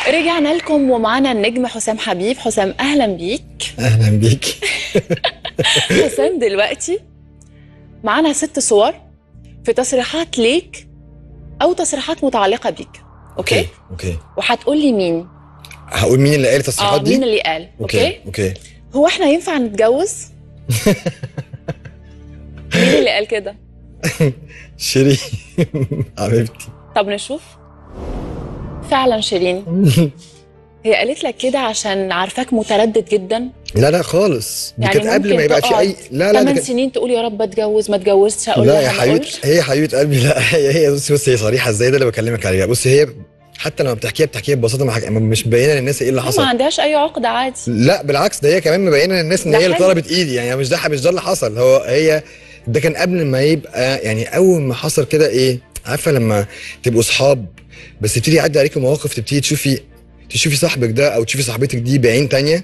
رجعنا لكم ومعانا النجم حسام حبيب. حسام اهلا بيك. اهلا بيك. حسام دلوقتي معانا 6 صور في تصريحات ليك او تصريحات متعلقه بيك. اوكي. وهتقول لي مين؟ هقول مين اللي قال التصريحات دي؟ مين اللي قال؟ اوكي. هو احنا ينفع نتجوز؟ مين اللي قال كده؟ شيرين حبيبتي. طب نشوف. فعلا شيرين هي قالت لك كده عشان عارفاك متردد جدا؟ لا خالص، دي يعني كانت قبل ما يبقى في اي لا 8 سنين تقول يا رب اتجوز ما اتجوزش. اقول لا يا حبيبتي، هي حبيبه قلبي. لا هي بصي هي صريحه ازاي، ده اللي بكلمك عليها. بصي هي حتى لما بتحكيها ببساطه، مش مبينه للناس ايه اللي حصل. ما عندهاش اي عقده عادي. لا بالعكس، ده هي كمان مبينه للناس ان هي اللي طلبت ايدي. يعني مش ده اللي حصل. هي ده كان قبل ما يبقى، يعني اول ما حصل كده ايه، عارفه لما تبقوا صحاب بس تبتدي يعدي عليكم مواقف، تبتدي تشوفي صاحبك ده او تشوفي صاحبتك دي بعين تانية.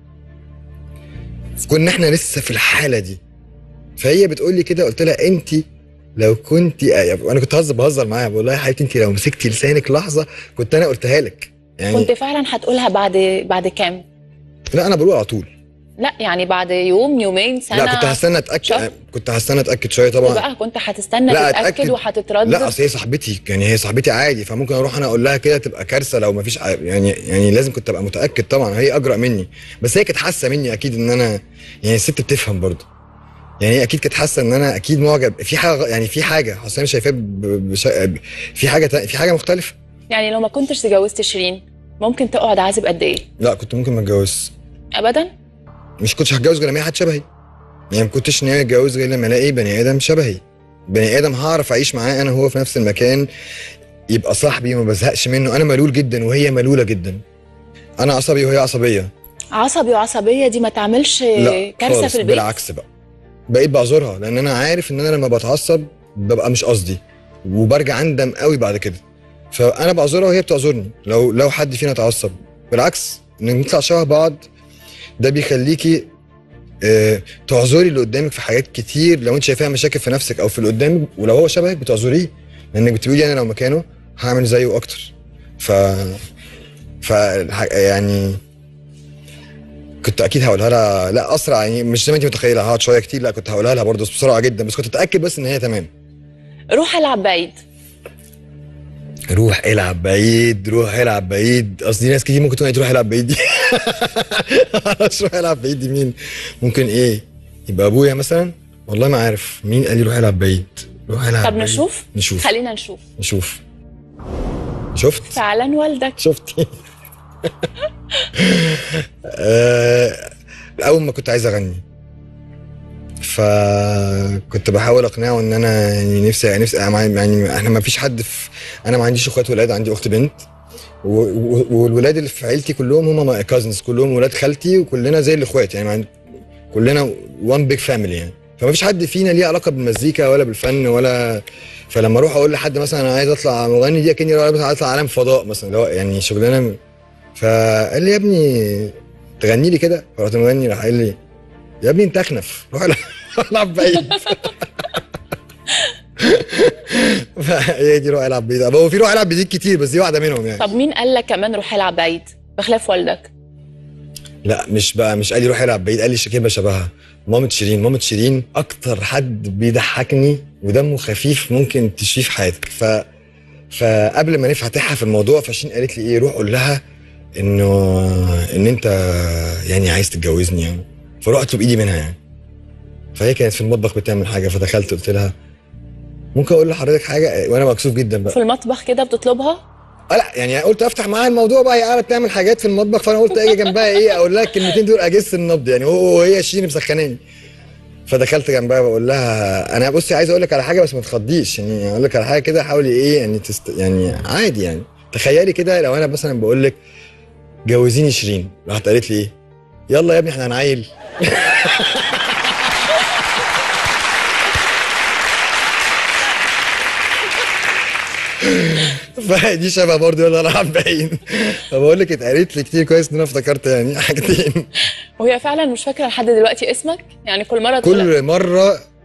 كنا احنا لسه في الحاله دي. فهي بتقول لي كده، قلت لها انت لو كنت، انا كنت بهزر معاها، بقول لها يا حبيبتي انت لو مسكتي لسانك لحظه كنت انا قلتها لك. يعني كنت فعلا هتقولها بعد كام؟ لا انا بقول على طول. لا يعني بعد يوم يومين سنه؟ لا كنت هستنى اتاكد شويه طبعا. بقى كنت هتستنى تتاكد وهتتردد؟ لا اصل هي صاحبتي، يعني هي صاحبتي عادي، فممكن اروح انا اقول لها كده تبقى كارثه لو ما فيش. يعني لازم كنت ابقى متاكد طبعا. هي اجرأ مني، بس هي كانت حاسه مني اكيد ان انا، يعني الست بتفهم برضه. يعني هي اكيد كانت حاسه ان انا اكيد معجب في حاجه، يعني في حاجه حسام شايفاه في حاجه مختلفه. يعني لو ما كنتش اتجوزت شيرين ممكن تقعد عازب قد ايه؟ لا كنت ممكن ما اتجوزش ابدا. مش كنتش هتجوز غير لما حد شبهي. يعني ما كنتش ناوي اتجوز غير لما الاقي بني ادم شبهي، بني ادم هعرف اعيش معاه انا وهو في نفس المكان، يبقى صاحبي وما بزهقش منه. انا ملول جدا وهي ملوله جدا، انا عصبي وهي عصبيه. عصبي وعصبيه دي ما تعملش كارثه في البيت؟ بالعكس بقى، بقيت بعذرها لان انا عارف ان انا لما بتعصب ببقى مش قصدي، وبرجع اندم قوي بعد كده. فانا بعذرها وهي بتعذرني. لو حد فينا اتعصب، بالعكس ان نطلع شبه بعض ده بيخليكي تعذري اللي قدامك في حاجات كتير لو انت شايفاها مشاكل في نفسك او في اللي قدامك، ولو هو شبهك بتعذريه لانك بتقولي انا لو مكانه هعمل زيه اكتر. يعني كنت اكيد هقولها لها، لا اسرع، يعني مش زي ما انت متخيله هقعد شويه كتير، لا كنت هقولها لها برضه بسرعه جدا، بس كنت اتاكد بس ان هي تمام. روح العب بعيد. روح العب بعيد. قصدي ناس كتير ممكن تقول تروح العب بعيد دي. معرفش روح العب بعيد دي مين. ممكن ايه، يبقى ابويا مثلا. والله ما عارف مين قال لي روح العب بعيد. طب نشوف. خلينا نشوف. شفت فعلا والدك. شفتي. اول ما كنت عايز اغني فكنت بحاول اقنعه ان انا يعني نفسي يعني احنا ما فيش حد انا ما عنديش اخوات ولاد، عندي اخت بنت، والولاد اللي في عيلتي كلهم هم كازنز، كلهم ولاد خالتي وكلنا زي الاخوات، يعني كلنا وان بيج فاميلي يعني. فما فيش حد فينا ليه علاقه بالمزيكا ولا بالفن ولا. فلما اروح اقول لحد مثلا انا عايز اطلع مغني، دي اكني عايز اطلع عالم فضاء مثلا، اللي هو يعني شغلانه. فقال لي يا ابني تغني لي كده، فرحت مغني. راح قال لي يا ابني انت اخنف، روح العب بعيد. هي دي روح العب بعيد. هو في روح العب بعيد كتير بس دي واحده منهم يعني. طب مين قال لك كمان روح العب بعيد بخلاف والدك؟ لا مش قال لي روح العب بعيد، قال لي كلمه شبهها. مامة شيرين اكتر حد بيضحكني ودمه خفيف ممكن تشوفيه في حياتك. فقبل ما نفتحها في الموضوع، فشين قالت لي ايه، روح قول لها ان انت يعني عايز تتجوزني يعني. فرحت بايدي منها يعني. فهي كانت في المطبخ بتعمل حاجه، فدخلت قلت لها ممكن اقول لحضرتك حاجه، وانا مكسوف جدا بقى. في المطبخ كده بتطلبها؟ لا يعني قلت افتح معاها الموضوع بقى، هي قاعده تعمل حاجات في المطبخ، فانا قلت اجي جنبها ايه اقول لها الكلمتين دول اجس النبض يعني. وهي شيرين مسخناني. فدخلت جنبها بقول لها انا بصي عايز اقول لك على حاجه بس ما تخضيش، يعني اقول لك على حاجه كده حاولي ايه يعني يعني عادي يعني. تخيلي كده لو انا مثلا بقول لك جوزيني شيرين، راحت قالت لي ايه، يلا يا ابني احنا هنعيل. فدي شبه برضه يلا العب باين. فبقول لك اتقالت لي كتير، كويس ان انا افتكرت يعني حاجتين. وهي فعلا مش فاكره لحد دلوقتي اسمك؟ يعني كل مره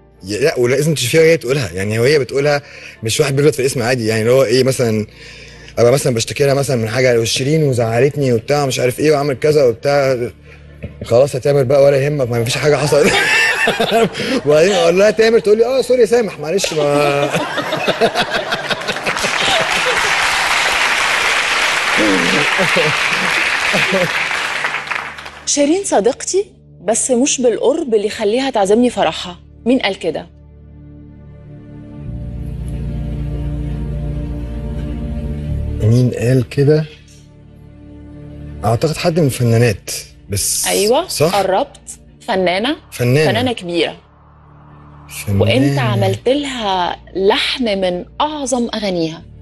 لا ولازم تشوفيها وهي تقولها، يعني وهي بتقولها مش واحد بيغلط في الاسم عادي، يعني اللي هو ايه مثلا ابقى مثلا بشتكي لها مثلا من حاجه شيرين وزعلتني وبتاع مش عارف ايه وعمل كذا وبتاع، خلاص يا تامر بقى ولا يهمك ما فيش حاجه حصلت. وبعدين اقول لها تامر تقول لي سوري سامح معلش ما. شيرين صديقتي بس مش بالقرب اللي يخليها تعزمني فرحها، مين قال كده؟ مين قال كده؟ اعتقد حد من الفنانات بس. ايوه صح؟ قربت. فنانه كبيره، وانت عملت لها لحن من اعظم اغانيها.